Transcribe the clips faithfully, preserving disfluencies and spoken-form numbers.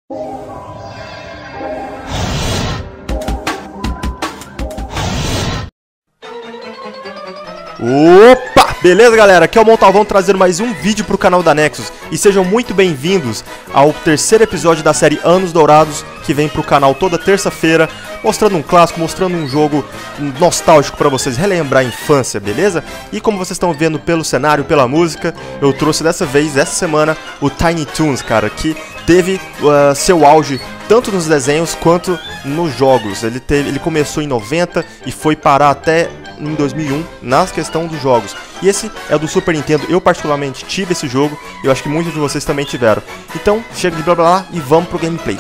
Opa! Beleza, galera? Aqui é o Montalvão trazendo mais um vídeo pro canal da Nexus. E sejam muito bem-vindos ao terceiro episódio da série Anos Dourados, que vem pro canal toda terça-feira, mostrando um clássico, mostrando um jogo nostálgico pra vocês relembrar a infância, beleza? E como vocês estão vendo pelo cenário, pela música, eu trouxe dessa vez, essa semana, o Tiny Toons, cara, que teve uh, seu auge tanto nos desenhos quanto nos jogos. Ele, teve, ele começou em noventa e foi parar até em dois mil e um na questão dos jogos. E esse é o do Super Nintendo. Eu particularmente tive esse jogo e eu acho que muitos de vocês também tiveram. Então, chega de blá blá blá e vamos pro gameplay.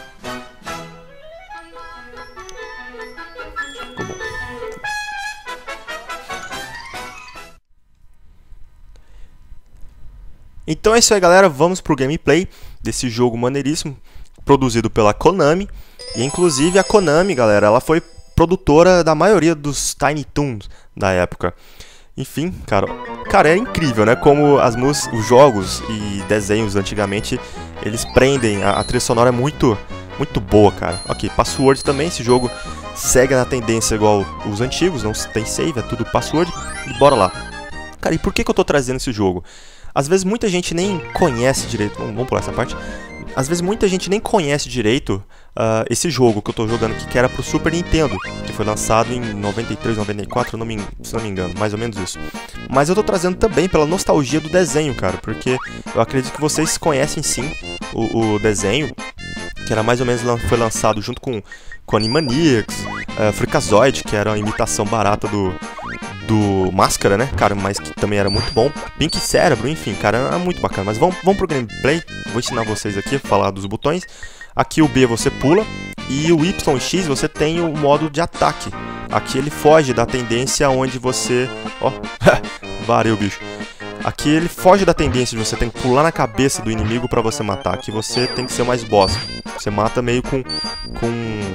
Ficou bom. Então é isso aí, galera. Vamos pro gameplay desse jogo maneiríssimo, produzido pela Konami. E inclusive a Konami, galera, ela foi produtora da maioria dos Tiny Toons da época. Enfim, cara, cara, é incrível, né? Como as músicas, os jogos e desenhos antigamente, eles prendem, a, a trilha sonora é muito, muito boa, cara. Ok, Password também, esse jogo segue na tendência igual os antigos, não tem save, é tudo password, e bora lá. Cara, e por que que eu tô trazendo esse jogo? Às vezes muita gente nem conhece direito, vamos, vamos pular essa parte. Às vezes muita gente nem conhece direito uh, esse jogo que eu tô jogando aqui, que era pro Super Nintendo, que foi lançado em noventa e três, noventa e quatro, não me, se não me engano, mais ou menos isso. Mas eu tô trazendo também pela nostalgia do desenho, cara, porque eu acredito que vocês conhecem sim o, o desenho, que era mais ou menos, foi lançado junto com, com Animaniacs, uh, Freakazoid, que era uma imitação barata do... do Máscara, né, cara, mas que também era muito bom. Pink Cérebro, enfim, cara, era muito bacana. Mas vamos, vamos pro gameplay, vou ensinar vocês aqui a falar dos botões. Aqui o B você pula, e o Y e X você tem o modo de ataque. Aqui ele foge da tendência onde você... Ó, varei o bicho. Aqui ele foge da tendência de você tem que pular na cabeça do inimigo pra você matar. Aqui você tem que ser mais boss. Você mata meio com... com...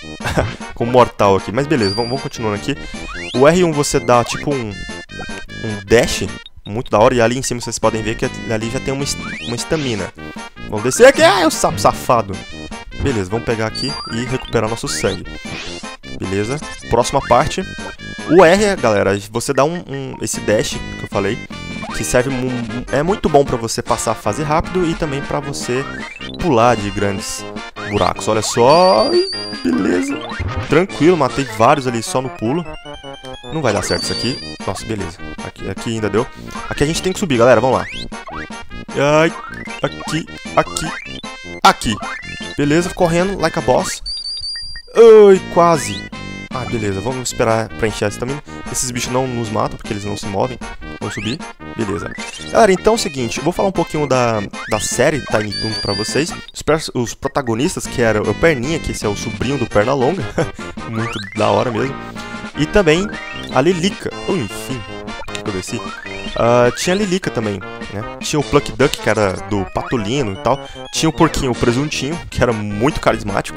com mortal aqui. Mas beleza, vamos, vamos continuando aqui. O R um você dá tipo um... um dash, muito da hora. E ali em cima vocês podem ver que ali já tem uma, uma estamina. Vamos descer aqui. Ah, é o sapo safado. Beleza, vamos pegar aqui e recuperar nosso sangue. Beleza, próxima parte. O R, galera, você dá um, um esse dash que eu falei, que serve é muito bom pra você passar a fase rápido e também pra você pular de grandes buracos. Olha só, beleza, tranquilo, matei vários ali só no pulo. Não vai dar certo isso aqui. Nossa, beleza, aqui, aqui ainda deu. Aqui a gente tem que subir, galera, vamos lá. Ai, aqui, aqui, aqui. Beleza, correndo, like a boss. Ai, quase. Ah, beleza, vamos esperar pra encher essa também. Esses bichos não nos matam, porque eles não se movem. Vamos subir, beleza. Galera, então é o seguinte, eu vou falar um pouquinho da, da série Tiny Toons pra vocês. Os, os protagonistas, que era o Perninha, que esse é o sobrinho do Pernalonga. Muito da hora mesmo. E também a Lilica. Oh, enfim, por que que eu desci? Uh, tinha a Lilica também, né? Tinha o Pluck Duck, que era do Patolino e tal. Tinha o Porquinho, o Presuntinho, que era muito carismático.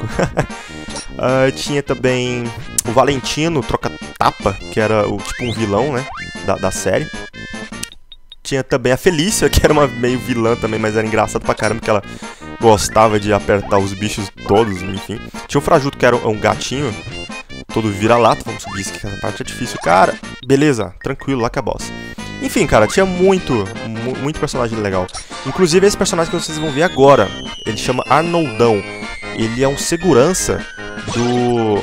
uh, tinha também o Valentino, Troca-Tapa, que era o, tipo um vilão, né? Da, da série. Tinha também a Felícia, que era uma meio vilã também, mas era engraçado pra caramba, que ela gostava de apertar os bichos todos, enfim. Tinha o Frajuto, que era um gatinho, todo vira-lata. Vamos subir isso, que essa parte é difícil. Cara, beleza, tranquilo, lá que é a boss. Enfim, cara, tinha muito, mu muito personagem legal. Inclusive esse personagem que vocês vão ver agora, ele chama Arnoldão. Ele é um segurança do...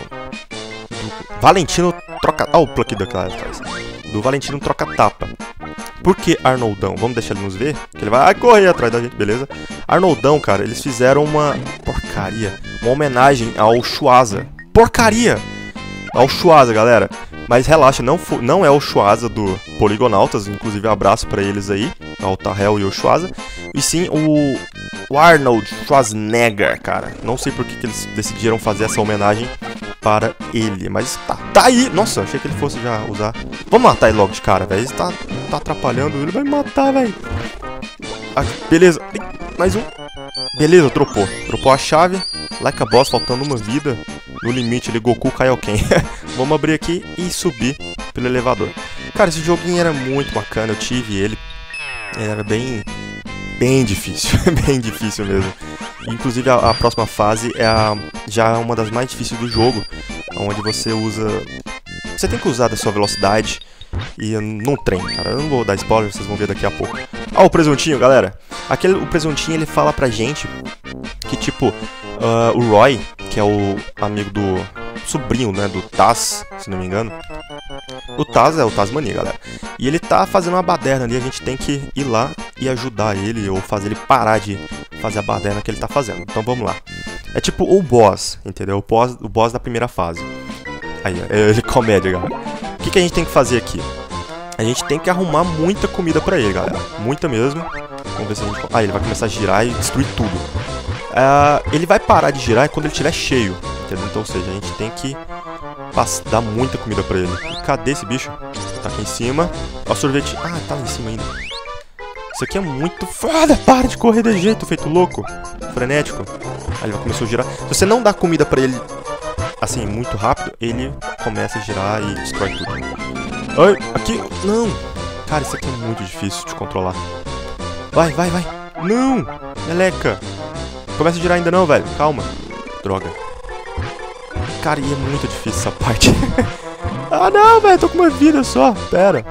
do Valentino Troca... Ó, oh, o Pluck Duck lá atrás. Do Valentino Troca-Tapa. Por que Arnoldão? Vamos deixar ele nos ver, que ele vai correr atrás da gente, beleza? Arnoldão, cara, eles fizeram uma porcaria, uma homenagem ao Schwaza. Porcaria! Ao Schwaza, galera. Mas relaxa, não, não é o Schwaza do Poligonautas, inclusive abraço pra eles aí, ao Tahel e o Schwaza. E sim o, o Arnold Schwarzenegger, cara. Não sei por que, que eles decidiram fazer essa homenagem para ele, mas tá, tá aí. Nossa, achei que ele fosse já usar. Vamos matar ele logo de cara, velho. Ele tá, tá atrapalhando, ele vai me matar, velho. Ah, beleza, mais um. Beleza, dropou. Dropou a chave. Like a boss, faltando uma vida. No limite, ele Goku Kaioken. Vamos abrir aqui e subir pelo elevador. Cara, esse joguinho era muito bacana. Eu tive ele. Ele era bem... bem difícil. Bem difícil mesmo. Inclusive a, a próxima fase é a, já é uma das mais difíceis do jogo, onde você usa... Você tem que usar da sua velocidade e num trem, cara. Eu não vou dar spoiler, vocês vão ver daqui a pouco. Ó, o presuntinho, galera. Aquele, o presuntinho, ele fala pra gente que, tipo, uh, o Roy, que é o amigo do... sobrinho, né, do Taz, se não me engano. O Taz é o Tazmania, galera. E ele tá fazendo uma baderna ali, a gente tem que ir lá e ajudar ele, ou fazer ele parar de fazer a baderna que ele tá fazendo. Então vamos lá. É tipo o boss, entendeu? O boss, o boss da primeira fase. Aí, ele comédia, galera. O que, que a gente tem que fazer aqui? A gente tem que arrumar muita comida pra ele, galera. Muita mesmo. Vamos ver se a gente... Ah, ele vai começar a girar e destruir tudo. Uh, ele vai parar de girar quando ele estiver cheio, entendeu? Então, ou seja, a gente tem que dar muita comida pra ele. E cadê esse bicho? Tá aqui em cima. Ó, o sorvete. Ah, tá lá em cima ainda. Isso aqui é muito foda. Para de correr de jeito, feito louco. Frenético. Aí ele vai começar a girar. Se você não dá comida pra ele, assim, muito rápido, ele começa a girar e destrói tudo. Ai, aqui. Não. Cara, isso aqui é muito difícil de controlar. Vai, vai, vai. Não. Meleca. Começa a girar ainda não, velho. Calma. Droga. Cara, e é muito difícil essa parte. Ah, não, velho. Tô com uma vida só. Pera.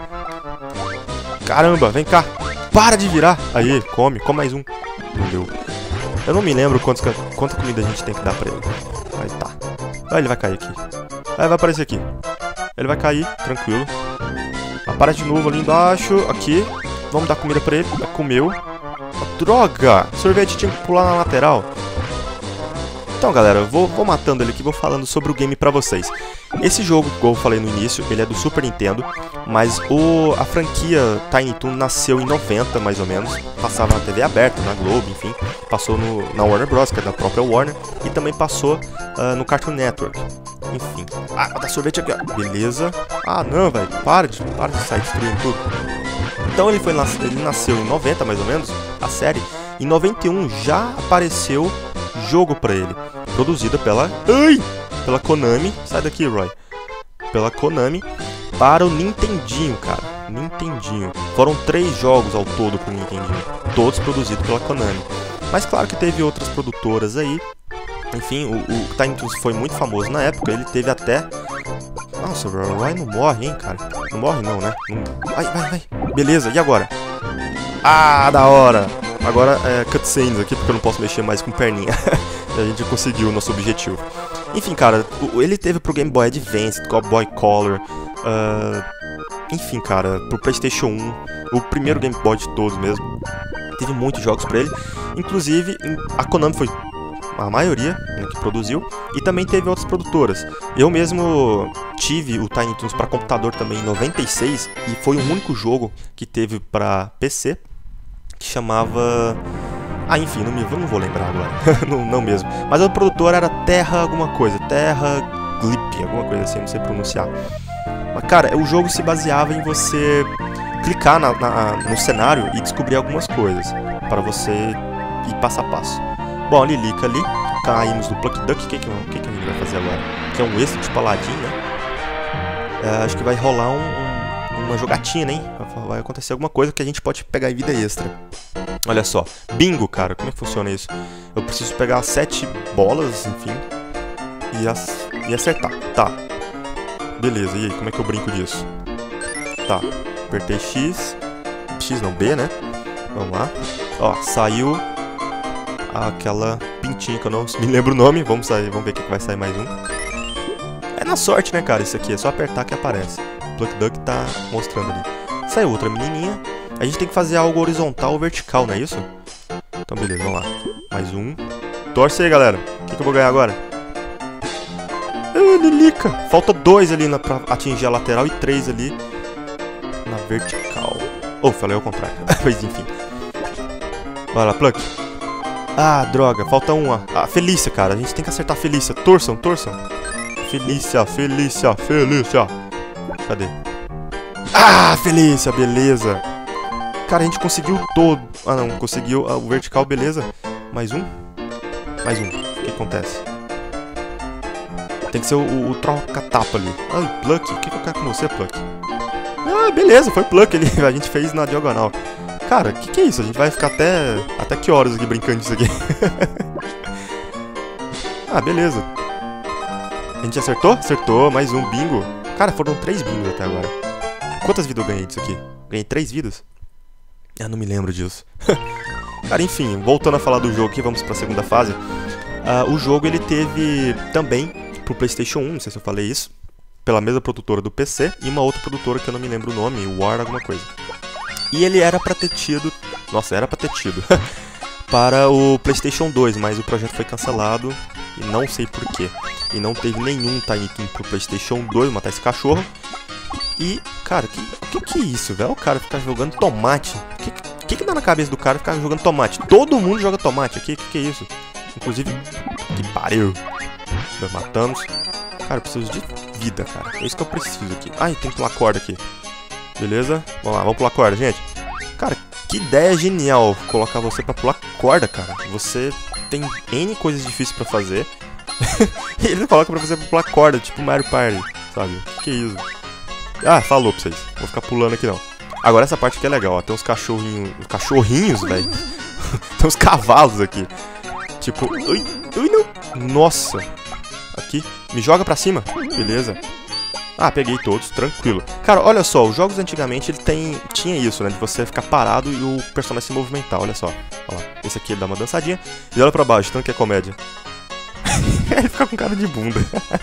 Caramba, vem cá. Para de virar. Aí, come. Come mais um. Não deu. Eu não me lembro quantos, quanta comida a gente tem que dar pra ele. Aí tá. Ah, ele vai cair aqui. Ah, vai aparecer aqui. Ele vai cair. Tranquilo. Aparece de novo ali embaixo. Aqui. Vamos dar comida pra ele. Comeu. Droga! O sorvete tinha que pular na lateral. Então, galera, eu vou, vou matando ele aqui e vou falando sobre o game pra vocês. Esse jogo, como eu falei no início, ele é do Super Nintendo, mas o, a franquia Tiny Toon nasceu em noventa, mais ou menos. Passava na T V aberta, na Globo, enfim. Passou no, na Warner Bros, que é da própria Warner. E também passou uh, no Cartoon Network. Enfim. Ah, vou dar sorvete aqui, ó. Beleza. Ah, não, velho. Para de, para de sair destruindo tudo. Então ele, foi, ele nasceu em noventa, mais ou menos, a série. Em noventa e um já apareceu jogo pra ele, produzida pela... Ai! Pela Konami. Sai daqui, Roy. Pela Konami para o Nintendinho, cara. Nintendinho. Foram três jogos ao todo pro Nintendinho, todos produzidos pela Konami. Mas claro que teve outras produtoras aí. Enfim, o, o Tiny Toons foi muito famoso na época. Ele teve até... Nossa, o Roy não morre, hein, cara. Não morre não, né? Não... Vai, vai, vai. Beleza, e agora? Ah, da hora. Agora é cutscenes aqui, porque eu não posso mexer mais com perninha. A gente conseguiu o nosso objetivo. Enfim, cara, ele teve pro Game Boy Advance, Game Boy Color, uh, enfim, cara, pro PlayStation um, o primeiro Game Boy de todos mesmo. Teve muitos jogos pra ele, inclusive a Konami foi a maioria, né, que produziu, e também teve outras produtoras. Eu mesmo tive o Tiny Toons para computador também em noventa e seis, e foi o único jogo que teve para P C, que chamava... Ah, enfim, não, me, não vou lembrar agora, não, não mesmo. Mas a produtora era Terra alguma coisa, Terra Glip, alguma coisa assim, não sei pronunciar. Mas, cara, o jogo se baseava em você clicar na, na, no cenário e descobrir algumas coisas, para você ir passo a passo. Bom, a Lilica ali, caímos do Plucky Duck. O que, que, que, que a gente vai fazer agora? Que é um extra de Paladin, né? É, acho que vai rolar um, um, uma jogatina, hein? Vai acontecer alguma coisa que a gente pode pegar em vida extra. Olha só, bingo, cara, como é que funciona isso? Eu preciso pegar sete bolas, enfim, e, as, e acertar. Tá. Beleza, e aí, como é que eu brinco disso? Tá, apertei X. X não, B, né? Vamos lá. Ó, saiu... aquela pintinha que eu não me lembro o nome. Vamos sair, vamos ver o que vai sair mais um. É na sorte, né, cara, isso aqui. É só apertar que aparece. O Plucky Duck tá mostrando ali. Saiu outra menininha. A gente tem que fazer algo horizontal ou vertical, não é isso? Então beleza, vamos lá. Mais um. Torce aí, galera. O que, que eu vou ganhar agora? Ah, Lilica. Falta dois ali na, pra atingir a lateral e três ali na vertical. Oh, falei ao contrário. Mas enfim. Vai lá, Plucky. Ah, droga, falta um, ó. Ah, Felícia, cara, a gente tem que acertar a Felícia. Torçam, torçam. Felícia, Felícia, Felícia. Cadê? Ah, Felícia, beleza. Cara, a gente conseguiu todo. Ah, não, conseguiu o vertical, beleza. Mais um. Mais um. O que acontece? Tem que ser o, o, o troca-tapa ali. Ah, Plucky. O que, que eu quero com você, Plucky? Ah, beleza, foi Plucky ali. A gente fez na diagonal. Cara, o que, que é isso? A gente vai ficar até... Até que horas aqui brincando disso aqui? Ah, beleza. A gente acertou? Acertou, mais um bingo. Cara, foram três bingos até agora. Quantas vidas eu ganhei disso aqui? Ganhei três vidas? Ah, não me lembro disso. Cara, enfim, voltando a falar do jogo aqui, vamos pra segunda fase. Uh, o jogo, ele teve também pro PlayStation um, não sei se eu falei isso, pela mesma produtora do P C e uma outra produtora que eu não me lembro o nome, War alguma coisa. E ele era pra ter tido... Nossa, era pra ter tido... para o PlayStation dois, mas o projeto foi cancelado e não sei porquê. E não teve nenhum Tiny Toon pro PlayStation dois, matar esse cachorro. E, cara, que que, que é isso, velho? O cara ficar jogando tomate. Que, que que dá na cabeça do cara ficar jogando tomate? Todo mundo joga tomate aqui, que que é isso? Inclusive, que pariu. Nós matamos. Cara, eu preciso de vida, cara. É isso que eu preciso aqui. Ai, tem que pular corda aqui. Beleza? Vamos lá, vamos pular corda, gente. Cara, que ideia genial colocar você pra pular corda, cara. Você tem N coisas difíceis pra fazer. E ele coloca pra você pra pular corda, tipo Mario Party, sabe? Que isso? Ah, falou pra vocês. Vou ficar pulando aqui não. Agora essa parte aqui é legal, ó. Tem uns cachorrinhos. Cachorrinhos, velho. Tem uns cavalos aqui. Tipo. Ui, ui, não. Nossa. Aqui. Me joga pra cima. Beleza. Ah, peguei todos, tranquilo. Cara, olha só, os jogos antigamente ele tem, tinha isso, né? De você ficar parado e o personagem se movimentar, olha só. Olha lá. Esse aqui ele dá uma dançadinha. E olha pra baixo, tanto que é comédia. Ele fica com cara de bunda.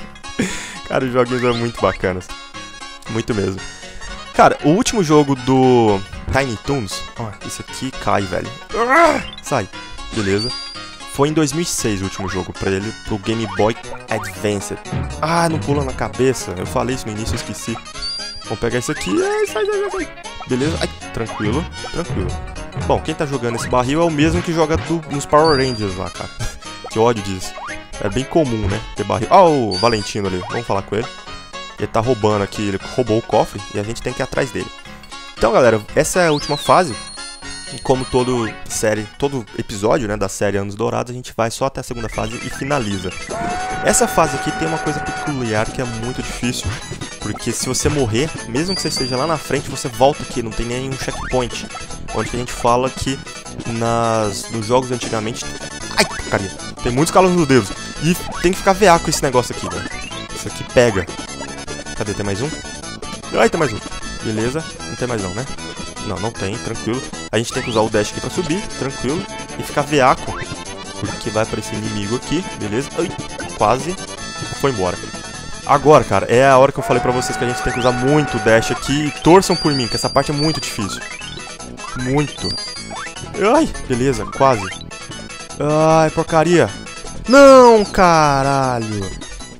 Cara, os joguinhos são muito bacanas. Muito mesmo. Cara, o último jogo do Tiny Toons... Ó, esse aqui cai, velho. Sai. Beleza. Foi em dois mil e seis o último jogo pra ele, pro Game Boy Advance. Ah, não pula na cabeça. Eu falei isso no início, eu esqueci. Vamos pegar isso aqui. Ai, sai, sai, sai. Beleza? Ai, tranquilo, tranquilo. Bom, quem tá jogando esse barril é o mesmo que joga do, nos Power Rangers lá, cara. Que ódio disso. É bem comum, né? Ter barril. Ó, oh, o Valentino ali. Vamos falar com ele. Ele tá roubando aqui, ele roubou o cofre e a gente tem que ir atrás dele. Então, galera, essa é a última fase. E como todo série, todo episódio, né, da série Anos Dourados, a gente vai só até a segunda fase e finaliza. Essa fase aqui tem uma coisa peculiar que é muito difícil, porque se você morrer, mesmo que você esteja lá na frente, você volta aqui, não tem nenhum checkpoint. Onde que a gente fala que nas, nos jogos antigamente... Ai, carinha, tem muitos calos nos dedos. E tem que ficar veaco com esse negócio aqui, velho. Isso aqui pega. Cadê? Tem mais um? Ai, tem mais um. Beleza, não tem mais não, né? Não, não tem, tranquilo. A gente tem que usar o dash aqui pra subir, tranquilo. E ficar veaco, porque vai aparecer inimigo aqui, beleza? Ai, quase foi embora. Agora, cara, é a hora que eu falei pra vocês que a gente tem que usar muito o dash aqui. Torçam por mim, que essa parte é muito difícil. Muito. Ai, beleza, quase. Ai, porcaria. Não, caralho.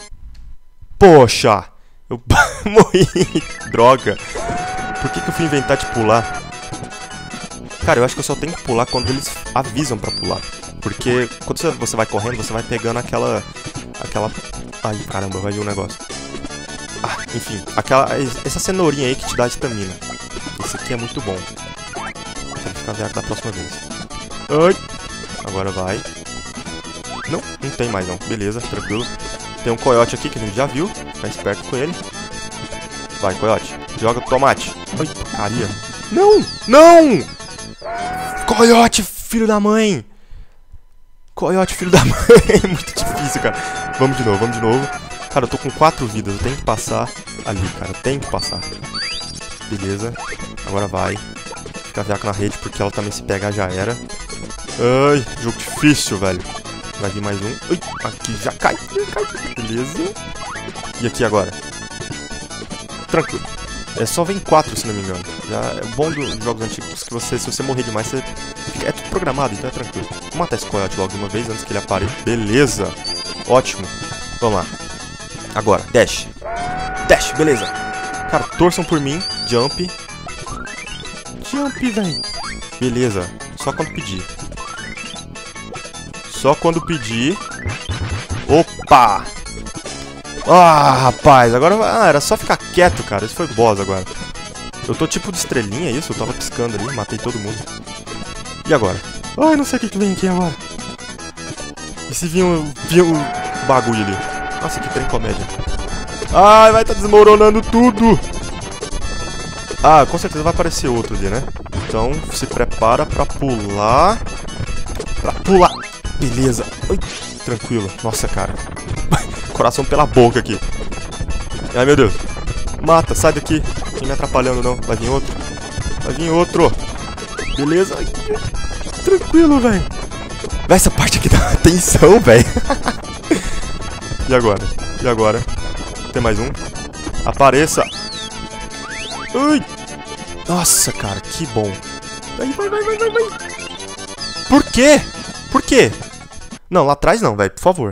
Poxa, eu morri. Droga. Por que que eu fui inventar de pular? Cara, eu acho que eu só tenho que pular quando eles avisam pra pular. Porque quando você vai correndo, você vai pegando aquela... Aquela... Ai, caramba, vai vir um negócio. Ah, enfim. Aquela... Essa cenourinha aí que te dá estamina. Esse aqui é muito bom. Tem que ficar veaco da próxima vez. Ai. Agora vai. Não, não tem mais não. Beleza, tranquilo. Tem um coiote aqui que a gente já viu. Ficar esperto com ele. Vai, coiote. Joga tomate. Ai, porcaria. Não! Não! Coiote, filho da mãe! Coiote, filho da mãe! É muito difícil, cara. Vamos de novo, vamos de novo. Cara, eu tô com quatro vidas. Eu tenho que passar ali, cara. Eu tenho que passar. Beleza. Agora vai. Fica veaco na rede, porque ela também se pegar já era. Ai, jogo difícil, velho. Vai vir mais um. Ai, aqui já cai. Já cai. Beleza. E aqui agora? Tranquilo. É só vem quatro, se não me engano. Já é bom dos jogos antigos que você, se você morrer demais, você fica, é tudo programado, então é tranquilo. Vou matar esse coiote logo de uma vez antes que ele apareça. Beleza. Ótimo. Vamos lá. Agora, dash. Dash, beleza. Cara, torçam por mim. Jump. Jump, velho. Beleza. Só quando pedir. Só quando pedir. Opa! Ah, rapaz, agora... Ah, era só ficar quieto, cara. Isso foi boss agora. Eu tô tipo de estrelinha, isso? Eu tava piscando ali, matei todo mundo. E agora? Ai, não sei o que que vem aqui agora. E se vir um, vir um bagulho ali? Nossa, que trem comédia. Ai, vai tá desmoronando tudo. Ah, com certeza vai aparecer outro ali, né? Então, se prepara pra pular. Pra pular. Beleza. Ai, tranquilo. Nossa, cara. Coração pela boca aqui. Ai, meu Deus. Mata, sai daqui. Não me atrapalhando, não. Vai vir outro. Vai vir outro. Beleza. Ai, tranquilo, velho. Essa parte aqui dá tensão, velho. E agora? E agora? Tem mais um. Apareça. Ai. Nossa, cara, que bom. Vai, vai, vai, vai, vai, vai. Por quê? Por quê? Não, lá atrás não, velho, por favor.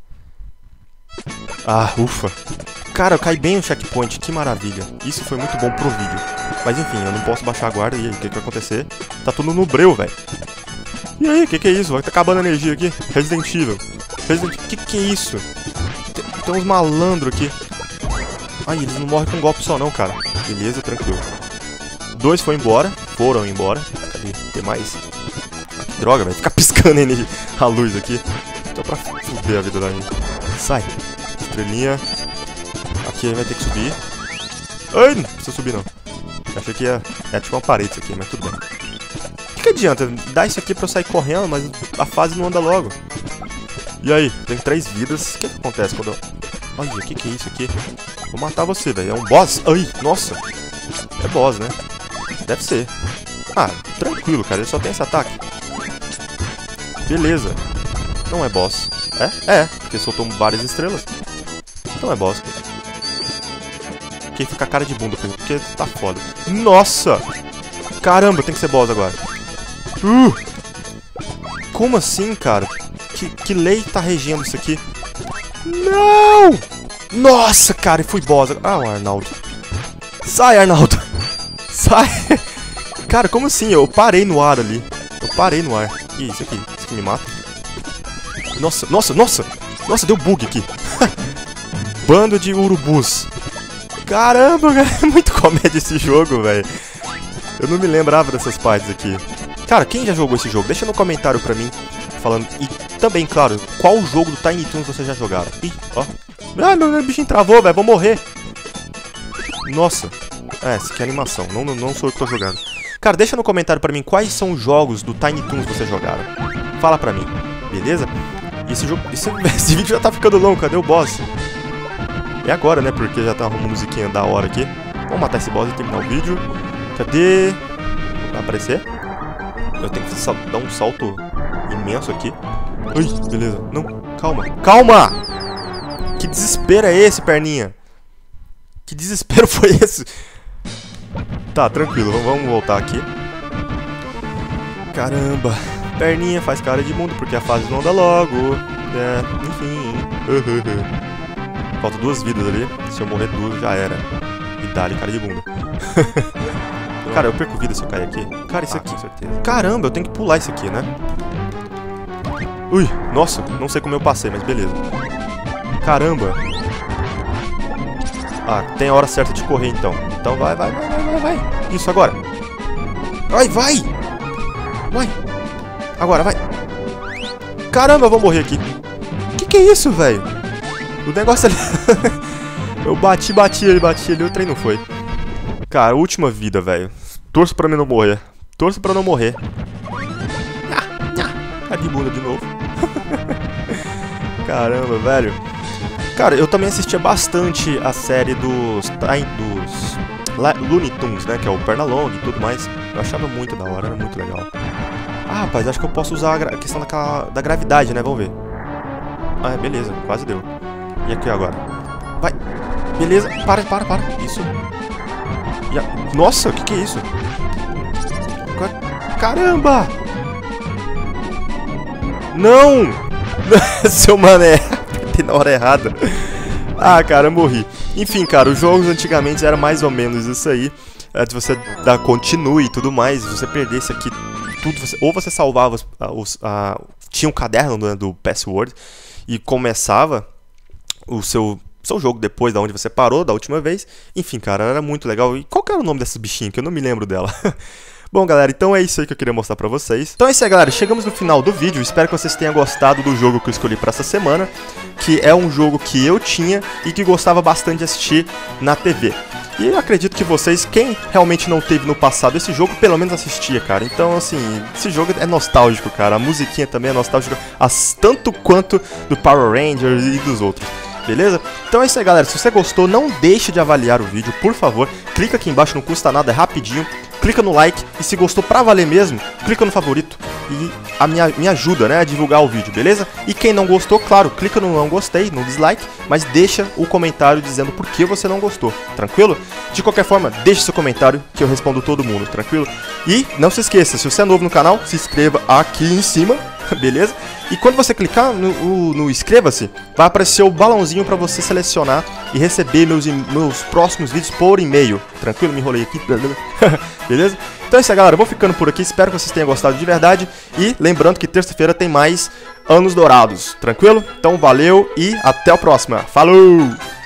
Ah, ufa. Cara, eu caí bem no checkpoint, que maravilha. Isso foi muito bom pro vídeo. Mas enfim, eu não posso baixar a guarda. E aí, o que que vai acontecer? Tá tudo no breu, velho. E aí, o que que é isso? Vai tá acabando a energia aqui. Resident Evil. Resident Evil. Que que é isso? Tem, tem uns malandros aqui. Ai, eles não morrem com um golpe só não, cara. Beleza, tranquilo. Dois foi embora. Foram embora. Cadê? Tem mais? Que droga, velho. Ficar piscando aí a luz aqui. Só pra fuder a vida da gente. Sai. Estrelinha. Aqui vai ter que subir. Ai, não precisa subir não. Eu achei que ia... É tipo uma parede isso aqui, mas tudo bem. O que, que adianta? Dar isso aqui pra eu sair correndo, mas a fase não anda logo. E aí? Tem três vidas. O que, que acontece quando eu... Olha, o que, que é isso aqui? Vou matar você, velho. É um boss? Ai, nossa. É boss, né? Deve ser. Ah, tranquilo, cara. Ele só tem esse ataque. Beleza. Não é boss. É? É, porque soltou várias estrelas. Então é boss. Quem fica a cara de bunda, porque tá foda. Nossa! Caramba, tem que ser boss agora. Uh! Como assim, cara? Que, que lei tá regendo isso aqui? Não! Nossa, cara, e fui boss. Ah, o Arnaldo. Sai, Arnaldo. Sai. Cara, como assim? Eu parei no ar ali. Eu parei no ar. Ih, isso aqui. Isso aqui me mata. Nossa, nossa, nossa. Nossa, deu bug aqui. Bando de urubus. Caramba, cara. É muito comédia esse jogo, velho. Eu não me lembrava dessas partes aqui. Cara, quem já jogou esse jogo? Deixa no comentário pra mim. Falando. E também, claro, qual jogo do Tiny Toons vocês já jogaram? Ih, ó. Ah, meu bichinho travou, velho. Vou morrer. Nossa. É, essa aqui é animação. Não, não, não sou eu que tô jogando. Cara, deixa no comentário pra mim quais são os jogos do Tiny Toons que vocês jogaram. Fala pra mim. Beleza? E esse jogo... Esse, esse vídeo já tá ficando longo. Cadê o boss? É agora, né? Porque já tá uma musiquinha da hora aqui. Vamos matar esse boss e terminar o vídeo. Cadê? Vai aparecer? Eu tenho que dar um salto imenso aqui. Ui, beleza. Não, calma. Calma! Que desespero é esse, perninha? Que desespero foi esse? Tá, tranquilo. Vamos voltar aqui. Caramba. Perninha faz cara de mundo porque a fase não anda logo. É, enfim. Falta duas vidas ali. Se eu morrer duas, já era. E dá-lhe cara de bunda. Cara, eu perco vida se eu cair aqui. Cara, isso aqui... Caramba, eu tenho que pular isso aqui, né? Ui, nossa, não sei como eu passei, mas beleza. Caramba. Ah, tem a hora certa de correr, então. Então vai, vai, vai, vai, vai, vai. Isso, agora. Vai, vai. Vai. Agora, vai. Caramba, eu vou morrer aqui. Que que é isso, velho? O negócio ali... Eu bati, bati ele, bati ele, o trem não foi. Cara, última vida, velho. Torço pra mim não morrer. Torço pra não morrer. Cara de bunda de novo. Caramba, velho. Cara, eu também assistia bastante a série dos... dos Looney Tunes, né? Que é o Pernalonga e tudo mais. Eu achava muito da hora, era muito legal. Ah, rapaz, acho que eu posso usar a, gra a questão daquela, da gravidade, né? Vamos ver. Ah, beleza, quase deu. E aqui agora? Vai. Beleza, para, para, para. Isso. A... Nossa, o que que é isso? Caramba! Não! Seu mané. Apertei na hora errada. Ah, cara, eu morri. Enfim, cara, os jogos antigamente era mais ou menos isso aí. É, de você dar continue e tudo mais. Se você perdesse aqui tudo, você... ou você salvava os, os, a... tinha um caderno, né, do password e começava o seu, seu jogo depois da onde você parou da última vez. Enfim, cara, era muito legal. E qual que era o nome dessa bichinha? Que eu não me lembro dela. Bom, galera, então é isso aí que eu queria mostrar pra vocês. Então é isso aí, galera, chegamos no final do vídeo. Espero que vocês tenham gostado do jogo que eu escolhi pra essa semana, que é um jogo que eu tinha e que gostava bastante de assistir na T V. E eu acredito que vocês, quem realmente não teve no passado esse jogo, pelo menos assistia, cara. Então, assim, esse jogo é nostálgico, cara. A musiquinha também é nostálgica, as, tanto quanto do Power Rangers e dos outros. Beleza? Então é isso aí, galera. Se você gostou, não deixe de avaliar o vídeo, por favor. Clica aqui embaixo, não custa nada, é rapidinho. Clica no like e se gostou pra valer mesmo, clica no favorito e a minha, me ajuda, né, a divulgar o vídeo, beleza? E quem não gostou, claro, clica no não gostei, no dislike, mas deixa o comentário dizendo por que você não gostou, tranquilo? De qualquer forma, deixe seu comentário que eu respondo todo mundo, tranquilo? E não se esqueça, se você é novo no canal, se inscreva aqui em cima, beleza? E quando você clicar no, no inscreva-se, vai aparecer o balãozinho para você selecionar e receber meus, meus próximos vídeos por e-mail. Tranquilo? Me enrolei aqui. Beleza? Então é isso aí, galera. Eu vou ficando por aqui. Espero que vocês tenham gostado de verdade. E lembrando que terça-feira tem mais Anos Dourados. Tranquilo? Então valeu e até a próxima. Falou!